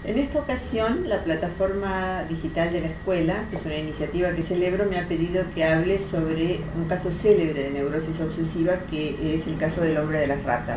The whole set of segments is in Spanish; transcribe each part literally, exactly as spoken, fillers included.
En esta ocasión, la plataforma digital de la escuela, que es una iniciativa que celebro, me ha pedido que hable sobre un caso célebre de neurosis obsesiva, que es el caso del hombre de las ratas.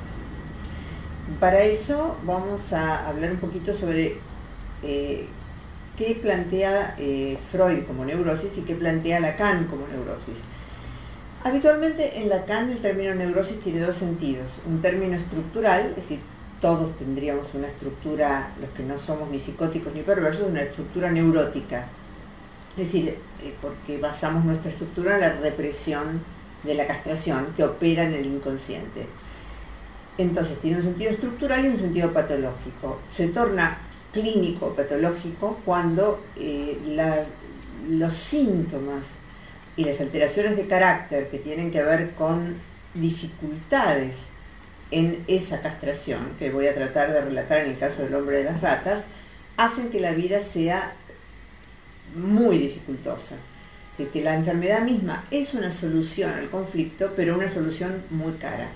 Para eso vamos a hablar un poquito sobre eh, qué plantea eh, Freud como neurosis y qué plantea Lacan como neurosis. Habitualmente en Lacan el término neurosis tiene dos sentidos: un término estructural, es decir, todos tendríamos una estructura, los que no somos ni psicóticos ni perversos, una estructura neurótica, es decir, eh, porque basamos nuestra estructura en la represión de la castración que opera en el inconsciente. Entonces tiene un sentido estructural y un sentido patológico. Se torna clínico patológico cuando eh, la, los síntomas y las alteraciones de carácter que tienen que ver con dificultades en esa castración, que voy a tratar de relatar en el caso del hombre de las ratas, hacen que la vida sea muy dificultosa. De que la enfermedad misma es una solución al conflicto, pero una solución muy cara.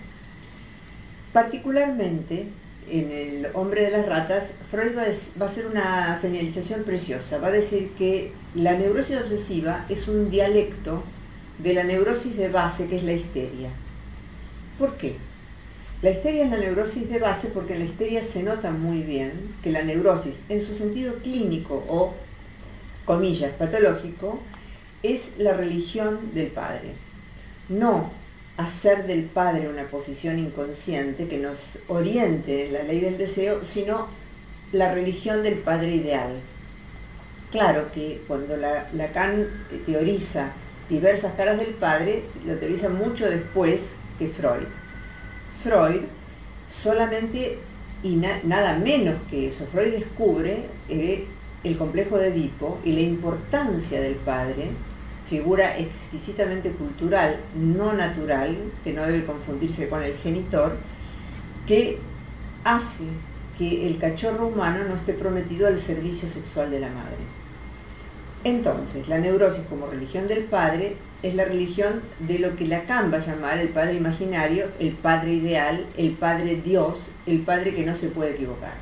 Particularmente en el hombre de las ratas, Freud va a hacer una señalización preciosa. Va a decir que la neurosis obsesiva es un dialecto de la neurosis de base, que es la histeria. ¿Por qué? La histeria es la neurosis de base porque en la histeria se nota muy bien que la neurosis, en su sentido clínico o, comillas, patológico, es la religión del padre. No hacer del padre una posición inconsciente que nos oriente en la ley del deseo, sino la religión del padre ideal. Claro que cuando la, Lacan teoriza diversas caras del padre, lo teoriza mucho después que Freud. Freud solamente, y na, nada menos que eso, Freud descubre eh, el complejo de Edipo y la importancia del padre, figura exquisitamente cultural, no natural, que no debe confundirse con el genitor, que hace que el cachorro humano no esté prometido al servicio sexual de la madre. Entonces, la neurosis como religión del padre es la religión de lo que Lacan va a llamar el padre imaginario, el padre ideal, el padre Dios, el padre que no se puede equivocar.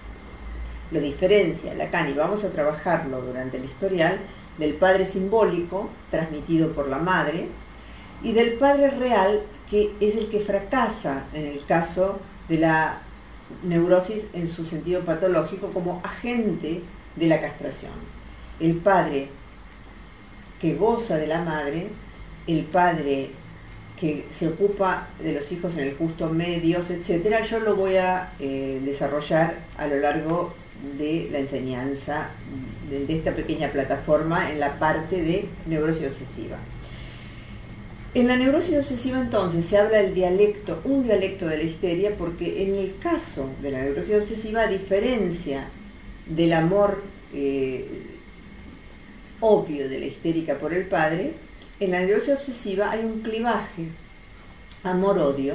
Lo diferencia Lacan, y vamos a trabajarlo durante el historial, del padre simbólico, transmitido por la madre, y del padre real, que es el que fracasa en el caso de la neurosis en su sentido patológico como agente de la castración. El padre que goza de la madre, el padre que se ocupa de los hijos en el justo medio, etcétera, yo lo voy a eh, desarrollar a lo largo de la enseñanza de, de esta pequeña plataforma en la parte de neurosis obsesiva. En la neurosis obsesiva entonces se habla del dialecto, un dialecto de la histeria, porque en el caso de la neurosis obsesiva, a diferencia del amor eh, obvio de la histérica por el padre, en la neurosis obsesiva hay un clivaje amor-odio,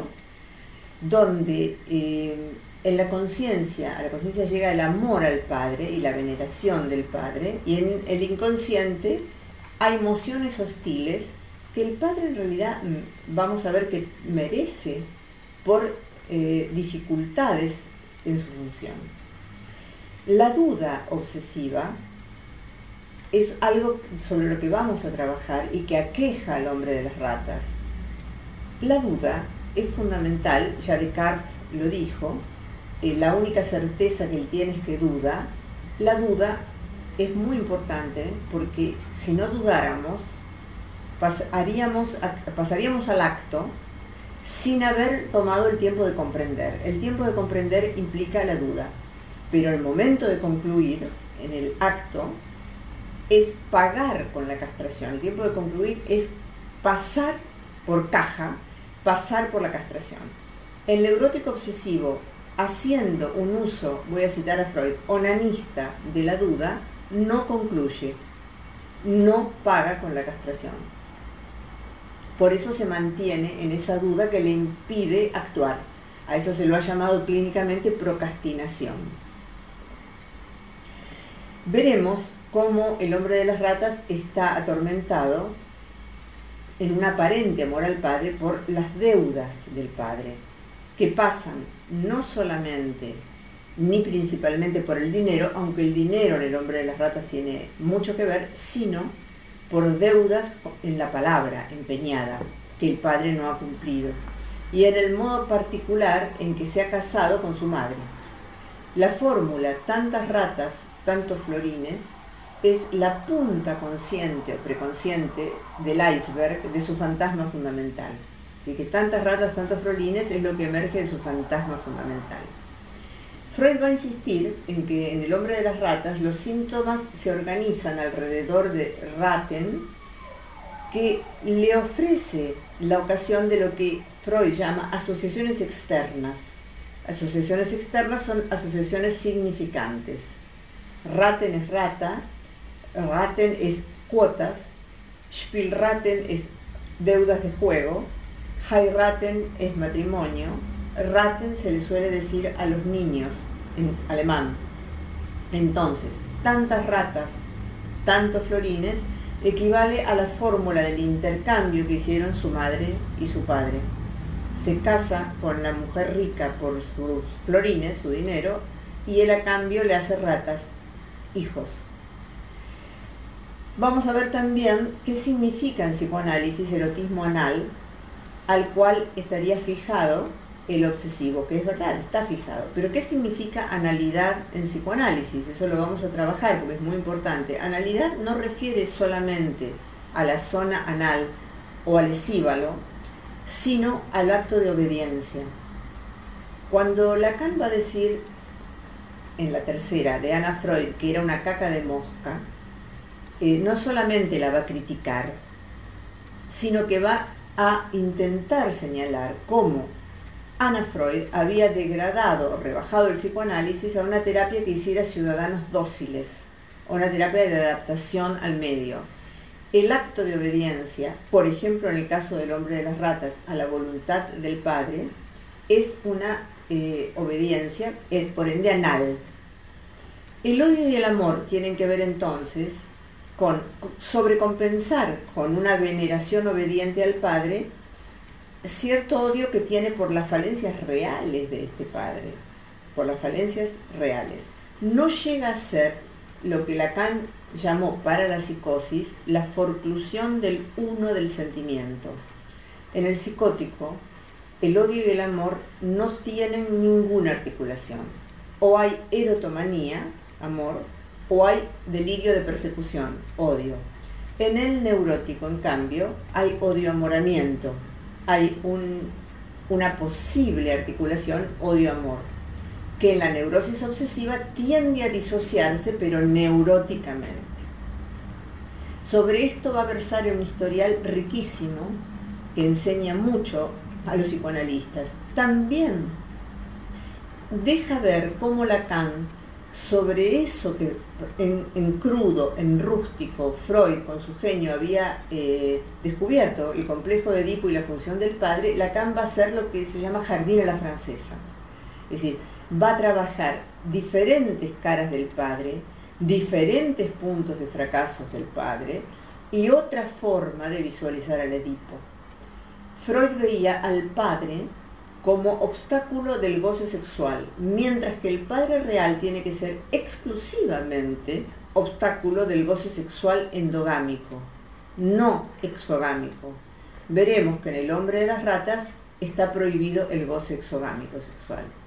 donde eh, en la conciencia, a la conciencia llega el amor al padre y la veneración del padre, y en el inconsciente hay emociones hostiles que el padre en realidad vamos a ver que merece por eh, dificultades en su función. La duda obsesiva es algo sobre lo que vamos a trabajar y que aqueja al hombre de las ratas. La duda es fundamental, ya Descartes lo dijo, eh, la única certeza que él tiene es que duda. La duda es muy importante porque si no dudáramos, pasaríamos, a, pasaríamos al acto sin haber tomado el tiempo de comprender. El tiempo de comprender implica la duda, pero el momento de concluir en el acto es pagar con la castración. El tiempo de concluir es pasar por caja, pasar por la castración. El neurótico obsesivo, haciendo un uso, voy a citar a Freud, onanista de la duda, no concluye, no paga con la castración. Por eso se mantiene en esa duda que le impide actuar. A eso se lo ha llamado clínicamente procrastinación. Veremos cómo el hombre de las ratas está atormentado en un aparente amor al padre por las deudas del padre, que pasan no solamente ni principalmente por el dinero, aunque el dinero en el hombre de las ratas tiene mucho que ver, sino por deudas en la palabra empeñada, que el padre no ha cumplido, y en el modo particular en que se ha casado con su madre. La fórmula tantas ratas, tantos florines, es la punta consciente o preconsciente del iceberg de su fantasma fundamental. Así que tantas ratas, tantos florines es lo que emerge de su fantasma fundamental. Freud va a insistir en que en el hombre de las ratas los síntomas se organizan alrededor de Ratten, que le ofrece la ocasión de lo que Freud llama asociaciones externas. Asociaciones externas son asociaciones significantes. Ratten es rata, Ratten es cuotas, Spielratten es deudas de juego, Heiraten es matrimonio, Ratten se le suele decir a los niños en alemán. Entonces, tantas ratas, tantos florines, equivale a la fórmula del intercambio que hicieron su madre y su padre. Se casa con la mujer rica por sus florines, su dinero, y él a cambio le hace ratas, hijos. Vamos a ver también qué significa en psicoanálisis erotismo anal, al cual estaría fijado el obsesivo, que es verdad, está fijado. Pero ¿qué significa analidad en psicoanálisis? Eso lo vamos a trabajar porque es muy importante. Analidad no refiere solamente a la zona anal o al escíbalo, sino al acto de obediencia. Cuando Lacan va a decir en la tercera de Anna Freud que era una caca de mosca, eh, no solamente la va a criticar, sino que va a intentar señalar cómo Anna Freud había degradado o rebajado el psicoanálisis a una terapia que hiciera ciudadanos dóciles, o una terapia de adaptación al medio. El acto de obediencia, por ejemplo en el caso del hombre de las ratas, a la voluntad del padre, es una eh, obediencia, eh, por ende anal. El odio y el amor tienen que ver entonces con sobrecompensar con una veneración obediente al padre cierto odio que tiene por las falencias reales de este padre, por las falencias reales. No llega a ser lo que Lacan llamó para la psicosis la forclusión del uno del sentimiento. En el psicótico, el odio y el amor no tienen ninguna articulación. O hay erotomanía, amor, o hay delirio de persecución, odio. En el neurótico, en cambio, hay odio-amoramiento. Hay un, una posible articulación odio-amor, que en la neurosis obsesiva tiende a disociarse, pero neuróticamente. Sobre esto va a versar un historial riquísimo que enseña mucho a los psicoanalistas. También deja ver cómo Lacan, sobre eso que en, en crudo, en rústico, Freud con su genio había eh, descubierto, el complejo de Edipo y la función del padre, Lacan va a hacer lo que se llama jardín a la francesa. Es decir, va a trabajar diferentes caras del padre, diferentes puntos de fracasos del padre y otra forma de visualizar al Edipo. Freud veía al padre como obstáculo del goce sexual, mientras que el padre real tiene que ser exclusivamente obstáculo del goce sexual endogámico, no exogámico. Veremos que en el hombre de las ratas está prohibido el goce exogámico sexual.